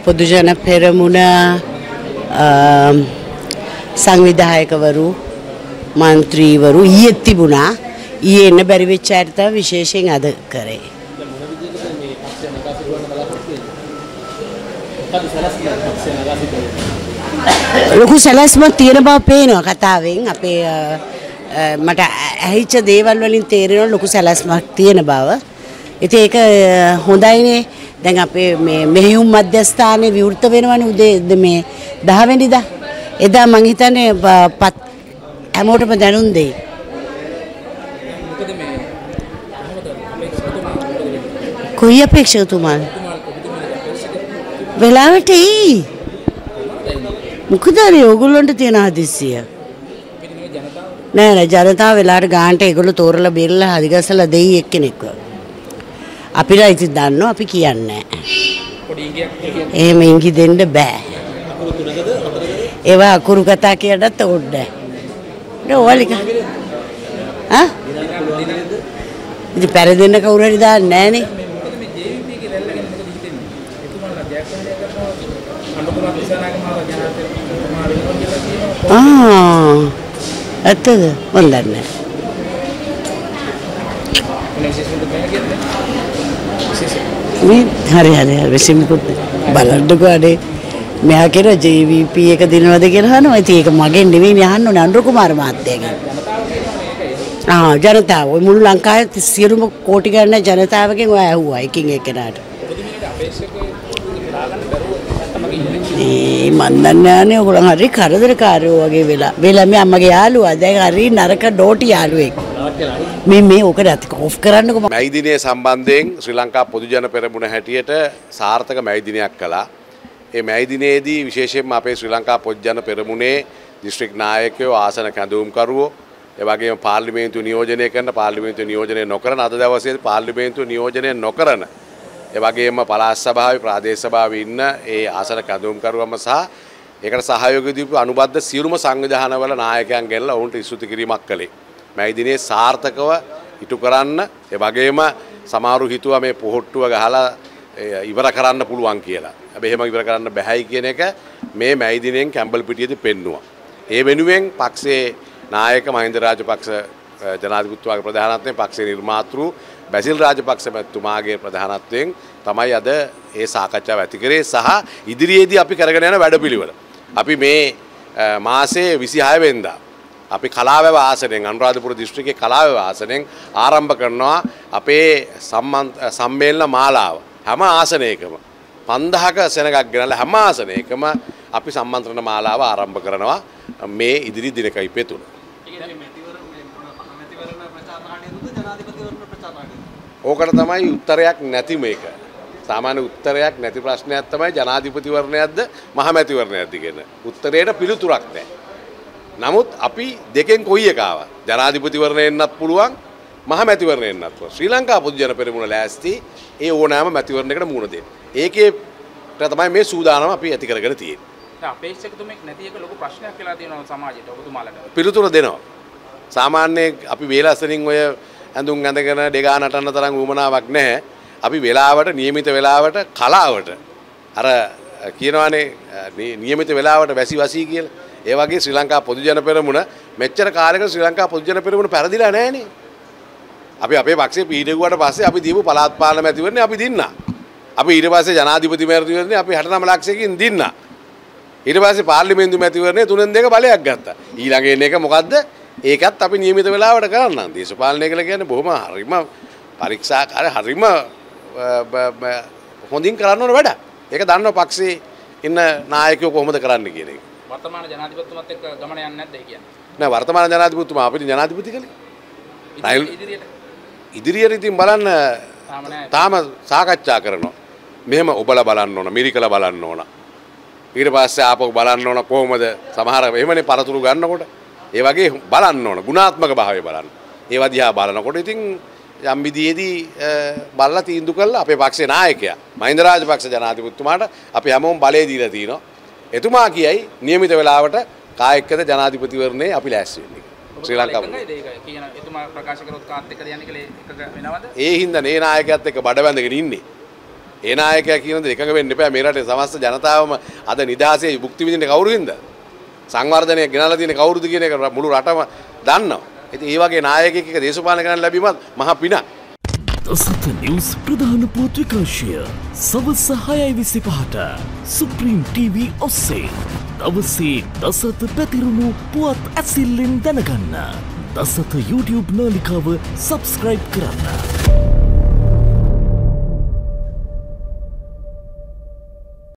පොදුජන පෙරමුණ සංවිධායකවරු මන්ත්‍රීවරු ඊයේ තිබුණා. ඊයේ එන්න බැරි වෙච්ච අයට තමයි විශේෂයෙන් අද කරේ. ලොකු සැලැස්මක් තියෙන බව පේනවා කතාවෙන්. අපේ මට ඇහිච්ච දේවල් වලින් තේරෙනවා ලොකු සැලැස්මක් තියෙන බව. ඉතින් ඒක හොඳයිනේ. දැන් අපේ මේ මෙහෙයුම් මධ්‍යස්ථානයේ විවෘත වෙනවනේ උදේ මේ 10 වෙනිදා. එදා මං හිතන්නේ හැමෝටම දැනුම් දෙයි. කොයි අපේක්ෂකතුමාද? වෙලාවට එයි. මොකද ඔයගොල්ලන්ට තියෙන හදිස්සිය? නෑ ජනතාව වෙලාවට ගානට ඒගොල්ලෝ තෝරලා බේරලා හදිගස්සලා දෙයි එක්කෙනෙක්ව. අපිට ඉතින් දන්නවා අපි කියන්නේ නෑ. එහෙම ඉඟි දෙන්න බෑ. ඒවා අකුරු කතා කියනත් ඕඩ. ඔයාලික ආ? ඉතින් පෙරදෙන්න කවුරු හරි දාන්නේ නෑනේ. ඇත්තද? මන් දන්නේ නෑ. මේ හරි විසීමකුත් බලන්නකෝ අනේ මෙහා කියන JVP එක දිනවද කියලා අහනවා. ඉතින් ඒක මගෙන් නෙවෙයි අහන්න ඕනේ අනුර කුමාර මහත්තයාගෙන්. ජනතාව ඔය මුළු ලංකාවේ සියලුම කෝටි ගණන් ජනතාවගෙන් ඔය ඇහුවා එකින් එකනට. මන් දන්නේ නැහැ ඔයගොල්ලන් හරි කරදරකාරයෝ වගේ වෙලා මේ අම්මගේ යාළුවා දැන් හරි නරක ඩෝටි යාළුවෙක්. මේ ඕක නැති ඔෆ් කරන්නකො. මැයි දිනය සම්බන්ධයෙන් ශ්‍රී ලංකා පොදුජන පෙරමුණ හැටියට සාර්ථක මැයි දිනයක් කළා. ඒ මැයි දිනේදී විශේෂයෙන්ම අපේ ශ්‍රී ලංකා පොදුජන පෙරමුණේ දිස්ත්‍රික් නායකයෝ ආසන කැඳවුම්කරුවෝ ඒ වගේම පාර්ලිමේන්තු නියෝජනය කරන පාර්ලිමේන්තු නියෝජනය නොකරන අද දවසේ පාර්ලිමේන්තු නියෝජනය නොකරන ඒ වගේම පළාත් සභාවේ ප්‍රාදේශ සභාවේ ඉන්න ඒ ආසන කැඳවුම්කරුවම සහ ඒකට සහයෝගය දීපු අනුබද්ධ සියලුම සංවිධානවල නායකයන් ගෙනලා ඔවුන්ට ස්තුති කිරීමක් කළේ. මැයි දිනේ සාර්ථකව ඉටු කරන්න ඒ වගේම සමහරු හිතුවා මේ පොහොට්ටුව ගහලා ඉවර කරන්න පුළුවන් කියලා. හැබැයි එහෙම ඉවර කරන්න බැහැයි කියන එක මේ මැයි දිනෙන් කැම්බල්පිටියේදී පෙන්නුවා. ඒ වෙනුවෙන් පක්ෂයේ නායක මහින්ද රාජපක්ෂ ජනාධිපතිතුමාගේ ප්‍රධානත්වයෙන් පක්ෂයේ නිර්මාතෘ බැසිල් රාජපක්ෂ මැතිතුමාගේ ප්‍රධානත්වයෙන් තමයි අද ඒ සාකච්ඡාව ඇති කරේ සහ ඉදිරියේදී අපි කරගෙන යන වැඩපිළිවෙල. අපි මේ මාසේ 26 වෙනිදා අපි කලාවැව ආසනයෙන් අනුරාධපුර දිස්ත්‍රික්කයේ කලාවැව ආසනයෙන් ආරම්භ කරනවා අපේ සම්මේලන මාලාව. හැම ආසනයකම 5000ක සෙනගක් ගෙනල්ලා හැම ආසනයකම අපි සම්මන්ත්‍රණ මාලාව ආරම්භ කරනවා මේ ඉදිරි දිනක ඉපේ තුන. ඕකට තමයි උත්තරයක් නැති මේක. සාමාන්‍ය උත්තරයක් නැති ප්‍රශ්නයක් තමයි ජනාධිපතිවරණයක්ද මහමැතිවරණයක්ද කියන. උත්තරේට පිළිතුරක් නැහැ. නමුත් අපි දෙකෙන් කොයි එක ආවත් ජනාධිපතිවරණය එන්නත් පුළුවන් මහමැතිවරණය එන්නත් පුළුවන්. ශ්‍රී ලංකා පොදුජන පෙරමුණ ලෑස්ති ඒ ඕනෑම මැතිවරණයකට මුහුණ දෙන්න. ඒකේ තමයි මේ සූදානම අපි ඇති කරගෙන තියෙන්නේ. අපේක්ෂකතුමෙක් නැති එක ලොකු ප්‍රශ්නයක් කියලා තියෙනවා සමාජයට ඔබතුමාලට. පිළිතුර දෙනවා. සාමාන්‍යයෙන් අපි වේලස්සනින් ඔය ඇඳුම් ඇඳගෙන දෙගා නටන්න තරම් උවමනාවක් නැහැ. අපි වෙලාවට නියමිත වෙලාවට කලාවට අර කියනවානේ නියමිත වෙලාවට වැසි වසී කියලා. ඒ වගේ ශ්‍රී ලංකා පොදුජන පෙරමුණ මෙච්චර කාලයකට ශ්‍රී ලංකා පොදුජන පෙරමුණ පෙරදිලා නැහනේ. අපි අපේ පක්ෂේ පීඩුවට පස්සේ අපි දීපු පළාත් පාලන මැතිවරණේ අපි දින්නා. අපි ඊට පස්සේ ජනාධිපති මැතිවරණේ අපි 69 ලක්ෂයකින් දින්නා. ඊට පස්සේ පාර්ලිමේන්තු මැතිවරණේ 3-2 බලයක් ගත්තා. ඊළඟ එන එක මොකද්ද? ඒකත් අපි නියමිත වෙලාවට කරනවා. දේශපාලනය කියලා කියන්නේ බොහොම හරිම පරීක්ෂාකාරී හරිම හොඳින් කරන්න ඕන වැඩ. ඒක දන්නව පක්ෂේ ඉන්න නායකයෝ කොහොමද කරන්න කියන එක. වර්තමාන ජනාධිපතිතුමත් එක්ක ගමන යන්නේ නැද්ද කියන්නේ? නෑ වර්තමාන ජනාධිපතිතුමා අපිට ජනාධිපති කලේ. ඉදිරියට ඉතින් බලන්න තාම සාකච්ඡා කරනවා. මෙහෙම ඔබලා බලන්න ඕන, මිරිකලා බලන්න ඕන. ඊට පස්සේ ආපහු බලන්න ඕන කොහොමද සමහර එහෙමනේ පරතුරු ගන්නකොට. ඒ වගේ බලන්න ඕන, ගුණාත්මක භාවය බලන්න. ඒවා දිහා බලනකොට ඉතින් යම් විදියේදී බලලා තීන්දුව කළා අපේ පක්ෂේ නායකයා මහින්ද රාජපක්ෂ ජනාධිපතිතුමාට අපි හැමෝම බලය දීලා තිනවා. එතුමා කියයි නියමිත වෙලාවට කායකද ජනාධිපතිවරණේ අපි ලෑස්ති වෙන්නේ. ශ්‍රී ලංකාව කියන එතුමා ප්‍රකාශ කරොත් කාත් එක්කද යන්නේ කියලා එකක වෙනවද? ඒ හින්දා නේ නායකයාත් එක්ක බඩ බැඳගෙන ඉන්නේ. ඒ නායකයා කියන දේ එකඟ වෙන්න එපා. මේ රටේ සමස්ත ජනතාවම අද නිදහසේ භුක්ති විඳින්නේ කවුරුින්ද? සංවර්ධනය ගෙනලා තියෙන කවුරුද කියන එක මුළු රටම දන්නවා. ඉතින් මේ වගේ නායකයෙක් එක දේශපාලන කරන්න ලැබීමත් මහ පිනක්. දසත නිවුස් ප්‍රධාන පුවත් විකාශය සවස් 6:25ට සුප්‍රීම් TV ඔස්සේ දවසේ දසත පැතිරුණු පුවත් ඇසිල්ලෙන් දැනගන්න. දසත YouTube නාලිකාව සබස්ක්‍රයිබ් කරන්න.